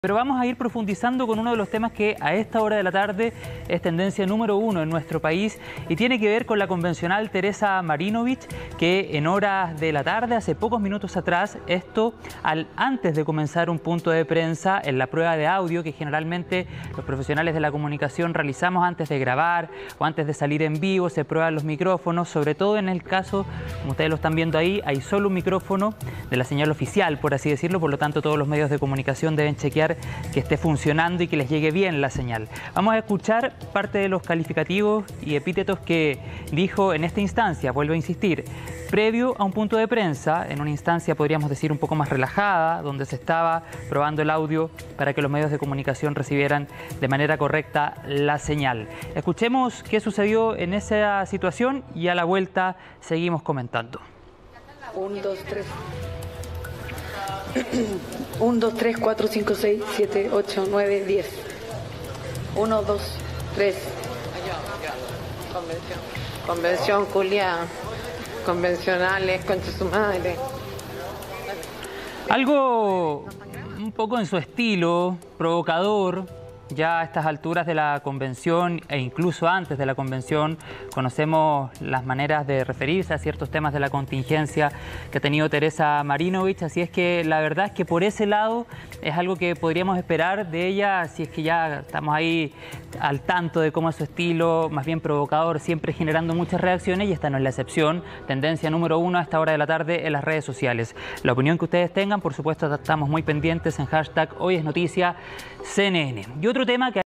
Pero vamos a ir profundizando con uno de los temas que a esta hora de la tarde es tendencia número 1 en nuestro país y tiene que ver con la convencional Teresa Marinovich, que en horas de la tarde, hace pocos minutos atrás, antes de comenzar un punto de prensa en la prueba de audio que generalmente los profesionales de la comunicación realizamos antes de grabar o antes de salir en vivo, se prueban los micrófonos, sobre todo en el caso, como ustedes lo están viendo ahí, hay solo un micrófono de la señal oficial, por así decirlo, por lo tanto todos los medios de comunicación deben chequear que esté funcionando y que les llegue bien la señal. Vamos a escuchar parte de los calificativos y epítetos que dijo en esta instancia, vuelvo a insistir, previo a un punto de prensa, en una instancia podríamos decir un poco más relajada, donde se estaba probando el audio para que los medios de comunicación recibieran de manera correcta la señal. Escuchemos qué sucedió en esa situación y a la vuelta seguimos comentando. 1, 2, 3. 1, 2, 3, 4, 5, 6, 7, 8, 9, 10. 1, 2, 3. Convención, culia. Convencionales, concha su madre. Algo un poco en su estilo, provocador. Ya a estas alturas de la convención e incluso antes de la convención conocemos las maneras de referirse a ciertos temas de la contingencia que ha tenido Teresa Marinovich, así es que la verdad es que por ese lado es algo que podríamos esperar de ella, si es que ya estamos ahí al tanto de cómo es su estilo, más bien provocador, siempre generando muchas reacciones, y esta no es la excepción. Tendencia número 1 a esta hora de la tarde en las redes sociales. La opinión que ustedes tengan, por supuesto, estamos muy pendientes en hashtag HoyEsNoticia CNN. Y otro tema que